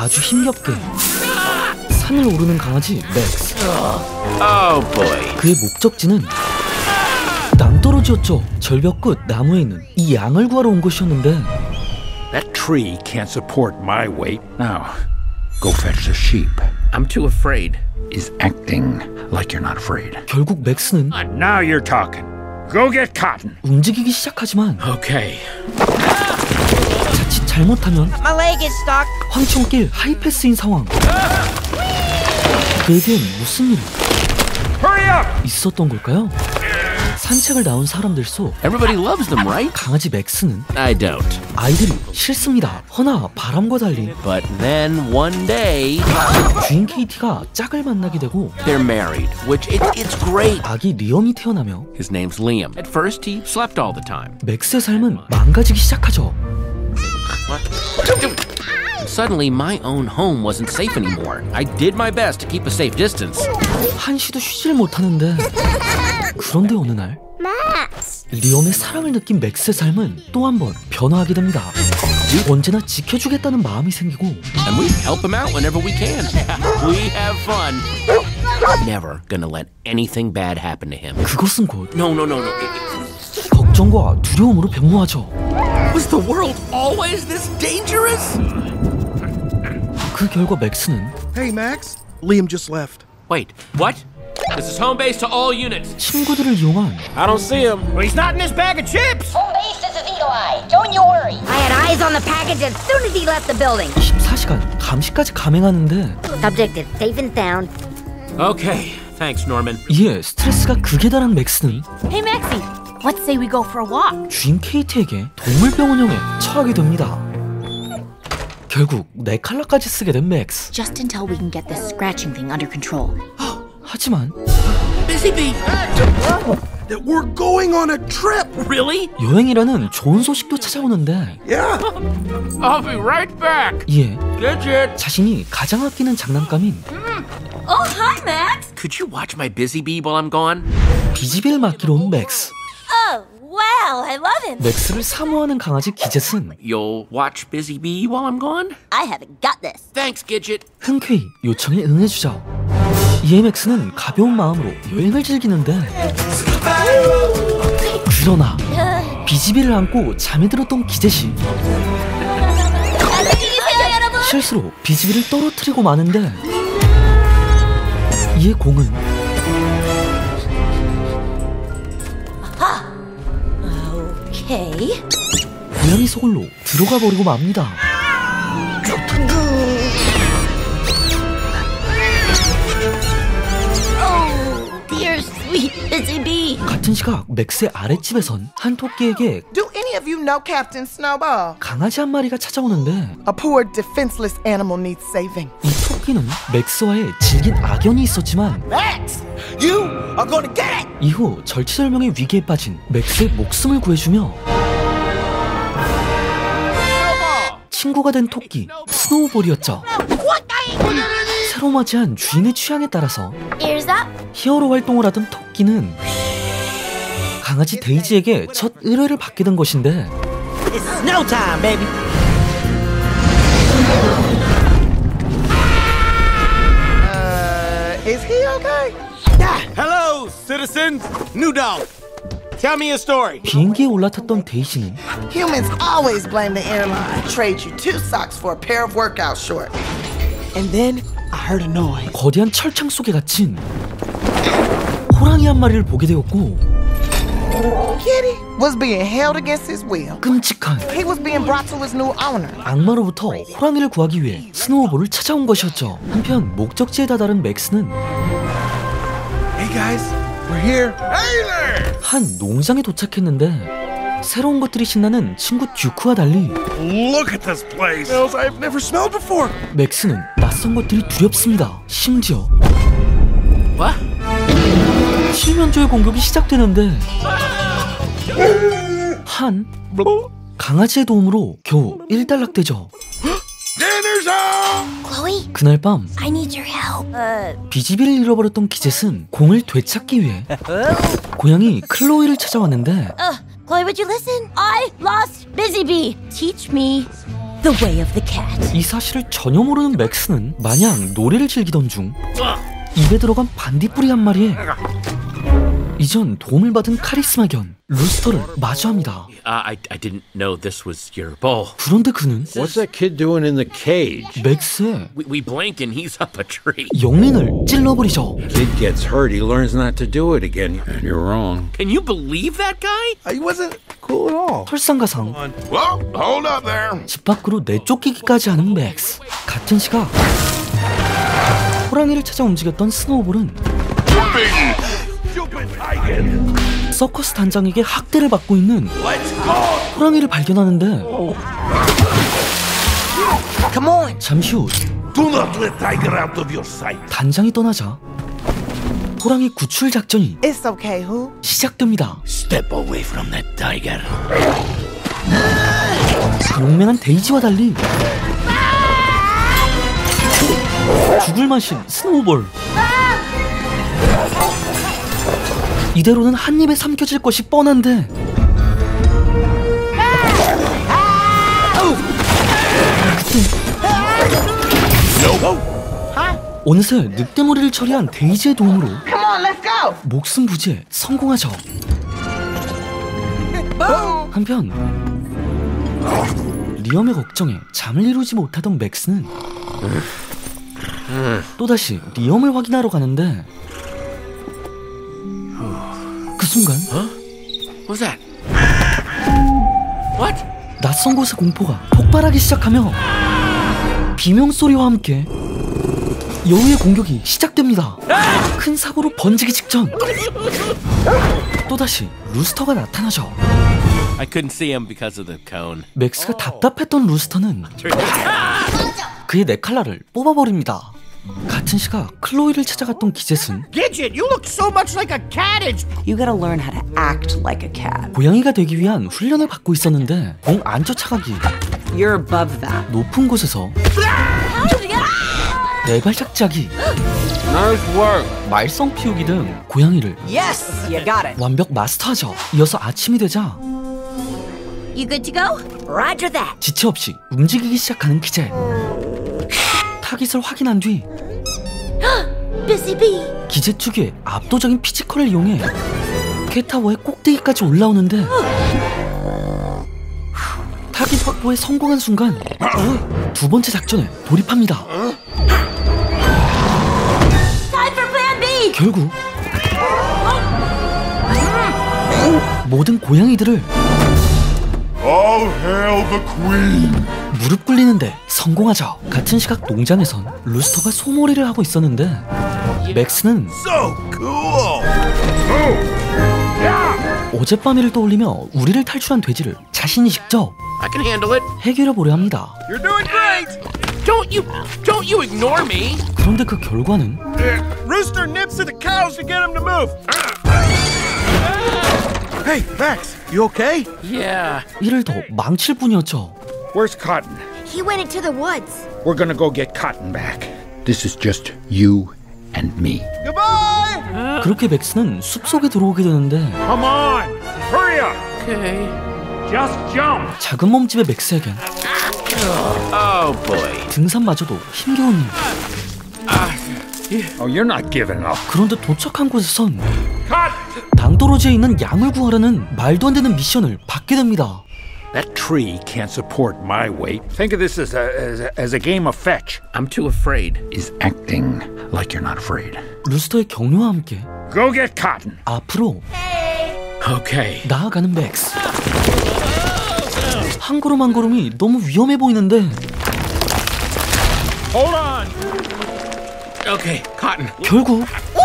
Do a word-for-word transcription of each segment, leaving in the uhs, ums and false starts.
아주 힘겹게 산을 오르는 강아지 맥스. Oh boy. 그의 목적지는 낭떠러지였죠. 절벽 끝 나무에 있는 이 양을 구하러 온 것이었는데 That tree can't support my weight. Now, go fetch the sheep. I'm too afraid. Is acting like you're not afraid. 결국 맥스는 And now you're talking. Go get cotton. 움직이기 시작하지만 Okay. 자칫 잘못하면 My leg is stuck. 황천길 하이패스인 상황. 그에겐 무슨 일이 Hurry up! 있었던 걸까요? 산책을 나온 사람들 속 Everybody loves them, right? 강아지 맥스는 I don't. 아이들이 싫습니다. 허나 바람과 달리 But then one day, 주인 케이티가 짝을 만나게 되고 they're married, which it, it's great. 아기 리엄이 태어나며 His name's Liam. At first, he slept all the time. 맥스의 삶은 망가지기 시작하죠. Suddenly, my own home wasn't safe anymore. I did my best to keep a safe distance. 한시도 쉬질 못하는데 그런데 어느 날 리엄의 사랑을 느낀 맥스의 삶은 또 한 번 변화하게 됩니다. 언제나 지켜주겠다는 마음이 생기고 And we help him out whenever we can. We have fun. Never gonna let anything bad happen to him. 그것은 곧 No, no, no, no. 걱정과 두려움으로 변모하죠. Was the world always this dangerous? 그 결과 맥스는 Hey, Max. Liam just left. Wait, what? This is home base to all units. 친구들을 이용한 I don't see him. Well, he's not in his bag of chips. Home base, this is Eagle Eye. Don't you worry. I had eyes on the package as soon as he left the building. 이십사 시간 감시까지 감행하는데 Subject is safe and sound. Okay, thanks, Norman. 이에 스트레스가 극에 달한 맥스는 Hey, Maxie, let's say we go for a walk. 주인 케이트에게 동물병원형에 처하게 됩니다. 결국 네 칼라까지 쓰게 된 맥스. Just until we can get this scratching thing under control. 하지만 Busy bee. That we're going on a trip. Really? 여행이라는 좋은 소식도 찾아오는데 Yeah. I'll be right back. 이에 Gidget. 자신이 가장 아끼는 장난감인 Oh, hi, Max. Could you watch my busy bee while I'm gone? 비지비를 맡기러 온 맥스. Oh, wow, I love him. 맥스를 사모하는 강아지 기젯은 You'll watch busy bee while I'm gone? I haven't got this. Thanks, Gidget. 흔쾌히 요청에 응해주죠. 이에 맥스는 가벼운 마음으로 여행을 즐기는데 그러나 비지비를 안고 잠에 들었던 기젯이 안녕히 계세요, 여러분. 실수로 비지비를 떨어뜨리고 마는데 이에 공은 Okay. 고양이 소굴로 들어가 버리고 맙니다. Oh, dear sweet busy bee. 같은 시각 맥스의 아랫집에선 한 토끼에게 Do any of you know Captain Snowball? 강아지 한 마리가 찾아오는데 A poor, defenseless animal needs saving. 이 토끼는 맥스와의 질긴 악연이 있었지만 Max, you are gonna get it. 이후 절체절명의 위기에 빠진 맥스의 목숨을 구해주며 친구가 된 토끼 스노우볼이었죠. 새로 맞이한 주인의 취향에 따라서 Ears up. 히어로 활동을 하던 토끼는 강아지 데이지에게 첫 의뢰를 받게 된 것인데 It's snow time, baby. Uh, is he okay? Hello, citizens. New dog. Tell me a story. 비행기에 올라탔던 데이지는 Humans always blame the airline. Trade you two socks for a pair of workout shorts. And then I heard a noise. 거대한 철창 속에 갇힌 호랑이 한 마리를 보게 되었고 Kitty was being held against his will. 끔찍한 He was being brought to his new owner. 악마로부터 호랑이를 구하기 위해 스노우볼을 찾아온 것이었죠. 한편 목적지에 다다른 맥스는 Hey guys, we're here. 한 농장에 도착했는데 새로운 것들이 신나는 친구 듀크와 달리 Look at this place. Smells I've never smelled before. 맥스는 낯선 것들이 두렵습니다. 심지어 What? 칠면조의 공격이 시작되는데 한 강아지의 도움으로 겨우 일단락되죠. Dinner's out. Chloe, 그날 밤 I need your help. Uh, 비지비를 잃어버렸던 기젯은 공을 되찾기 위해 고양이 클로이를 찾아왔는데 uh, Chloe, would you listen? I lost busy bee. Teach me. The way of the cat. 이 사실을 전혀 모르는 맥스는 마냥 놀이를 즐기던 중 입에 들어간 반딧불이 한 마리에 이전 도움을 받은 카리스마견 루스터를 마주합니다. Uh, I, I didn't know this was your bowl. 그런데 그는 What's that kid doing in the cage? 맥스의 We, we blink and he's up a tree. 영린을 찔러버리죠. Kid gets hurt, he learns not to do it again. And you're wrong. Can you believe that guy? He wasn't cool at all. 설상가상 Well, hold up there. 집 밖으로 내쫓기기까지 하는 맥스. 같은 시각 호랑이를 찾아 움직였던 스노우볼은 서커스 단장에게 학대를 받고 있는 호랑이를 발견하는데 Come on. 잠시 후 Do not let Tiger out of your sight. 단장이 떠나자 호랑이 구출 작전이 It's okay, who? 시작됩니다. Step away from that tiger. 용맹한 데이지와 달리 죽을 맛인 스노우볼. 이대로는 한 입에 삼켜질 것이 뻔한데 어느새 늑대머리를 처리한 데이지의 도움으로 Come on, let's go. 목숨 부지에 성공하죠. 한편 리엄의 걱정에 잠을 이루지 못하던 맥스는 또다시 리엄을 확인하러 가는데 그 순간 What's that? What? 낯선 곳의 공포가 폭발하기 시작하며 비명소리와 함께 여우의 공격이 시작됩니다. 큰 사고로 번지기 직전 또다시 루스터가 나타나죠. I couldn't see him because of the cone. 맥스가 답답했던 루스터는 그의 네칼라를 뽑아버립니다. 같은 시각 클로이를 찾아갔던 기젯은 Gidget, you look so much like a cat. You gotta learn how to act like a cat. 고양이가 되기 위한 훈련을 받고 있었는데 공 안 쫓아가기, You're above that. 높은 곳에서 네 발짝 짜기, Nice work. 말썽 피우기 등 고양이를 Yes, you got it. 완벽 마스터하죠. 이어서 아침이 되자 You good to go? Roger that. 지체 없이 움직이기 시작하는 기젯. 타깃을 확인한 뒤 Busy bee. 기젯 특유의 압도적인 피지컬을 이용해 캣타워의 꼭대기까지 올라오는데 타깃 확보에 성공한 순간 두 번째 작전에 돌입합니다. Time for plan B. 결국 모든 고양이들을 All hail the queen. 무릎 꿇리는데 성공하죠. 같은 시각 농장에선 루스터가 소몰이를 하고 있었는데 맥스는 So cool. 어젯밤 일을 떠올리며 우리를 탈출한 돼지를 자신이 직접 I can handle it. 해결해 보려 합니다. You're doing great. Don't you, don't you ignore me. 그런데 그 결과는 Rooster nips at the cows to get him to move. Hey, Max, you okay? Yeah. 이를 더 망칠 뿐이었죠. Where's Cotton? He went into the woods. We're gonna go get Cotton back. This is just you and me. Goodbye. 그렇게 맥스는 숲속에 들어오게 되는데 Come on! Hurry up! Okay. Just jump! 작은 몸집의 맥스에겐 Oh boy. 등산마저도 힘겨운 일. Oh, you're not giving up. 그런데 도착한 곳에선 Cotton! 낭떠러지에 있는 양을 구하라는 말도 안 되는 미션을 받게 됩니다. That tree can't support my weight. Think of this as a, as a, as a game of fetch. I'm too afraid. Is acting like you're not afraid. 루스터의 격려와 함께 Go get Cotton. 앞으로 Okay. 나아가는 맥스. 한 걸음 한 걸음이 너무 위험해 보이는데 Hold on! Okay, Cotton. 결국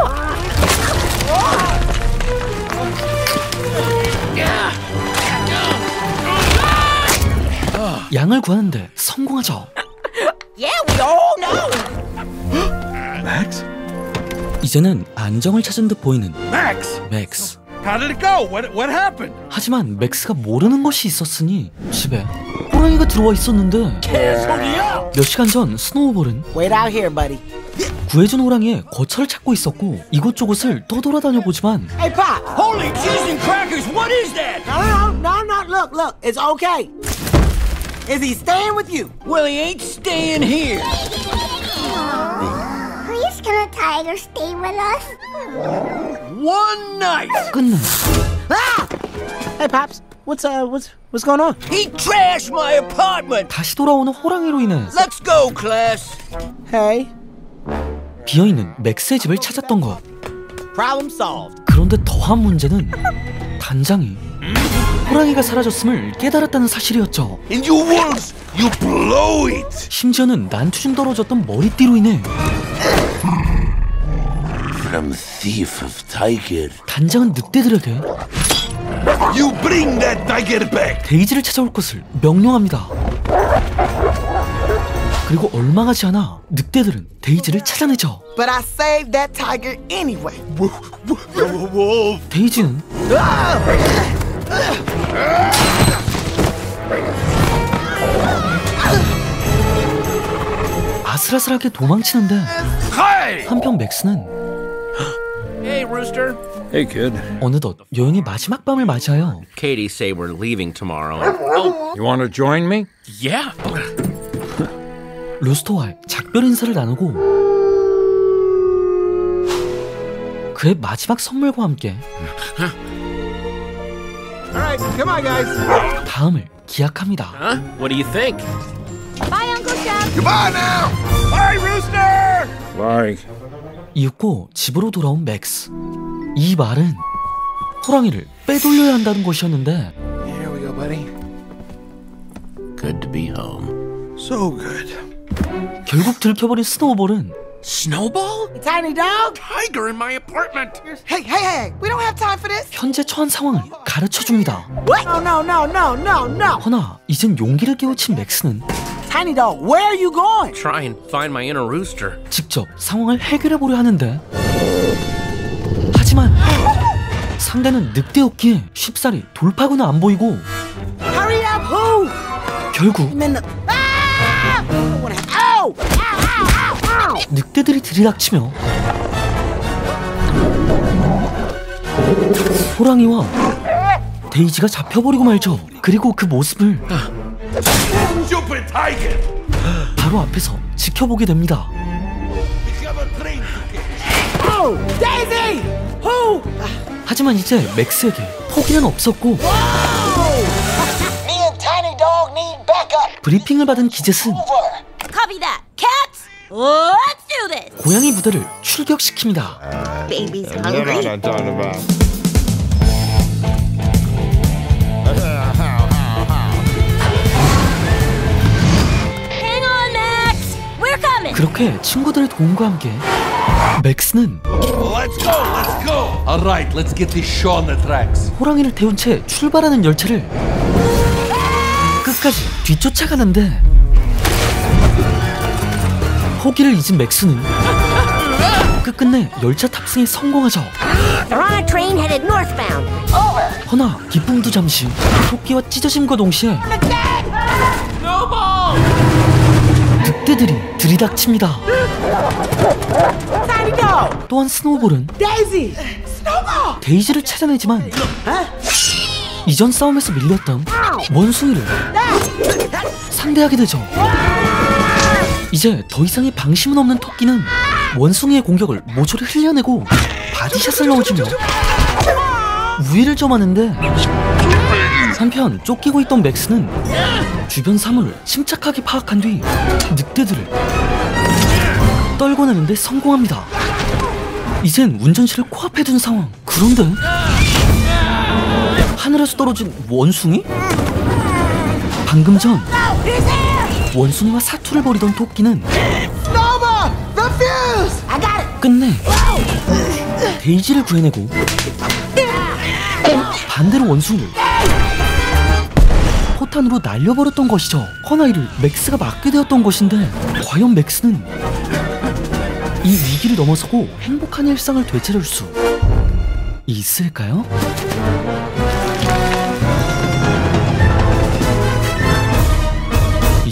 양을 구하는데 성공하죠. Yeah, we all know. Max? 이제는 안정을 찾은 듯 보이는 Max! 맥스. How did it go? What what happened? 하지만 맥스가 모르는 것이 있었으니 집에 호랑이가 들어와 있었는데 몇 시간 전 스노우볼은 Wait out here, buddy. 구해준 호랑이의 거처를 찾고 있었고 이곳저곳을 떠돌아다녀 보지만 Hey, Pop. Holy cheese and crackers, what is that? No, no, no, no. Look, look. It's okay. Is he staying with you? Well, he ain't staying here. Please, can a tiger stay with us? One night. 끝내. Ah! Hey, Pops. What's uh, what's what's going on? He trashed my apartment. 다시 돌아오는 호랑이로 인해 Let's go, class. Hey. 비어있는 맥스의 집을 찾았던 것. Problem solved. 그런데 더한 문제는 단장이 호랑이가 사라졌음을 깨달았다는 사실이었죠. In your words, you blow it. 심지어는 난투중 떨어졌던 머리띠로 인해 From thief of tiger. 단장은 늑대들에게 You bring that tiger back. 데이지를 찾아올 것을 명령합니다. 그리고 얼마 가지 않아 늑대들은 데이지를 찾아내죠. But I saved that tiger anyway. 데이지는 아슬아슬하게 도망치는데 한편 맥스는 Hey, Rooster. Hey, kid. 어느덧 여행의 마지막 밤을 맞이하여 Katie say we're leaving tomorrow. You want to join me? Yeah. 루스터와의 작별 인사를 나누고 그의 마지막 선물과 함께 All right, come on, guys. 다음을 기약합니다. Huh? What do you think? Bye, Uncle Shep. Goodbye now. Bye, Rooster. Bye. 이윽고 집으로 돌아온 맥스. 이 말은 호랑이를 빼돌려야 한다는 것이었는데 Here we go, buddy. Good to be home. So good. 결국 들켜버린 스노우볼은 Snowball? Tiny dog? Tiger in my apartment. Hey, hey, hey, we don't have time for this. 현재 처한 상황을 가르쳐줍니다. No, no, no, no, no, no. 허나 이젠 용기를 깨우친 맥스는 Tiny dog, where are you going? Try and find my inner rooster. 직접 상황을 해결해보려 하는데 하지만 상대는 늑대였기에 쉽사리 돌파구는 안 보이고 Hurry up, who? 결국 And then the... Ah! Ow! Ow, ow, ow, ow! 늑대들이 들이닥치며 호랑이와 데이지가 잡혀버리고 말죠. 그리고 그 모습을 Stupid tiger. 바로 앞에서 지켜보게 됩니다. Become a train ticket. Oh, Daisy! Who? 하지만 이제 맥스에게 포기는 없었고 Me and Tiny Dog need backup. 브리핑을 받은 기젯은 Copy that. Cats, let's do this. 고양이 부대를 출격시킵니다. Baby's hungry. Hang on, Max. We're coming. 그렇게 친구들의 도움과 함께 맥스는 Let's go. Let's go. All right. Let's get this show on the tracks. 호랑이를 태운 채 출발하는 열차를 끝까지 뒤쫓아가는데 포기를 잊은 맥스는 끝끝내 열차 탑승에 성공하죠. They're on a train headed northbound. Over. 허나 기쁨도 잠시 토끼와 찢어짐과 동시에 늑대들이 들이닥칩니다. Tiny Dog! 또한 스노우볼은 Daisy! Snowball! 데이지를 찾아내지만 이전 싸움에서 밀렸던 원숭이를 상대하게 되죠. 이제 더 이상의 방심은 없는 토끼는 원숭이의 공격을 모조리 흘려내고 바디샷을 넣어주며 우위를 점하는데 한편 쫓기고 있던 맥스는 주변 사물을 침착하게 파악한 뒤 늑대들을 떨궈내는데 성공합니다. 이젠 운전실을 코앞에 둔 상황. 그런데 하늘에서 떨어진 원숭이? 방금 전 원숭이와 사투를 벌이던 토끼는 Snowball! The fuse! I got it! 끝내 데이지를 구해내고 반대로 원숭이를 포탄으로 날려버렸던 것이죠. 허나 이를 맥스가 막게 되었던 것인데 과연 맥스는 이 위기를 넘어서고 행복한 일상을 되찾을 수 있을까요?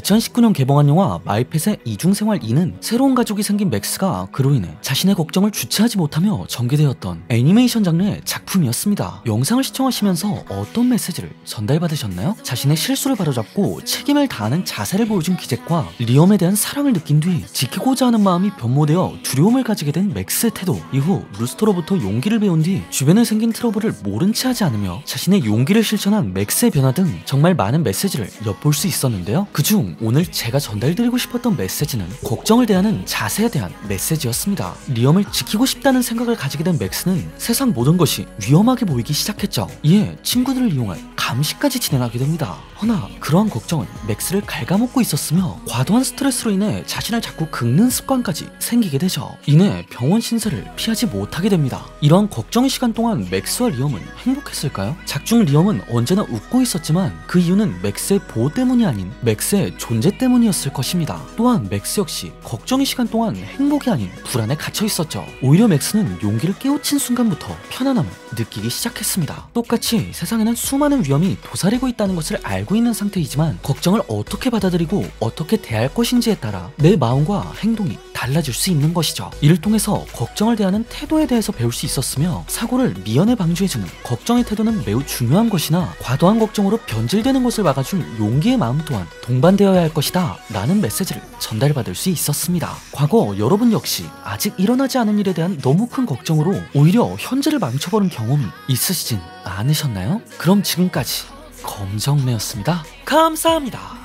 이천십구 년 개봉한 영화 마이펫의 이중생활 이는 새로운 가족이 생긴 맥스가 그로 인해 자신의 걱정을 주체하지 못하며 전개되었던 애니메이션 장르의 작품이었습니다. 영상을 시청하시면서 어떤 메시지를 전달받으셨나요? 자신의 실수를 바로잡고 책임을 다하는 자세를 보여준 기잭과 리엄에 대한 사랑을 느낀 뒤 지키고자 하는 마음이 변모되어 두려움을 가지게 된 맥스의 태도, 이후 루스터로부터 용기를 배운 뒤 주변에 생긴 트러블을 모른 채 하지 않으며 자신의 용기를 실천한 맥스의 변화 등 정말 많은 메시지를 엿볼 수 있었는데요. 그중 오늘 제가 전달드리고 싶었던 메시지는 걱정을 대하는 자세에 대한 메시지였습니다. 리엄을 지키고 싶다는 생각을 가지게 된 맥스는 세상 모든 것이 위험하게 보이기 시작했죠. 이에 친구들을 이용한 감시까지 진행하게 됩니다. 허나 그러한 걱정은 맥스를 갉아먹고 있었으며 과도한 스트레스로 인해 자신을 자꾸 긁는 습관까지 생기게 되죠. 이내 병원 신세를 피하지 못하게 됩니다. 이러한 걱정의 시간 동안 맥스와 리엄은 행복했을까요? 작중 리엄은 언제나 웃고 있었지만 그 이유는 맥스의 보호 때문이 아닌 맥스의 존재 때문이었을 것입니다. 또한 맥스 역시 걱정의 시간 동안 행복이 아닌 불안에 갇혀 있었죠. 오히려 맥스는 용기를 깨우친 순간부터 편안함을 느끼기 시작했습니다. 똑같이 세상에는 수많은 위험이 도사리고 있다는 것을 알고 있는 상태이지만 걱정을 어떻게 받아들이고 어떻게 대할 것인지에 따라 내 마음과 행동이 달라질 수 있는 것이죠. 이를 통해서 걱정을 대하는 태도에 대해서 배울 수 있었으며 사고를 미연에 방지해주는 걱정의 태도는 매우 중요한 것이나 과도한 걱정으로 변질되는 것을 막아줄 용기의 마음 또한 동반되어야 할 것이다 라는 메시지를 전달받을 수 있었습니다. 과거 여러분 역시 아직 일어나지 않은 일에 대한 너무 큰 걱정으로 오히려 현재를 망쳐버린 경험이 있으시진 않으셨나요? 그럼 지금까지 검정매였습니다. 감사합니다.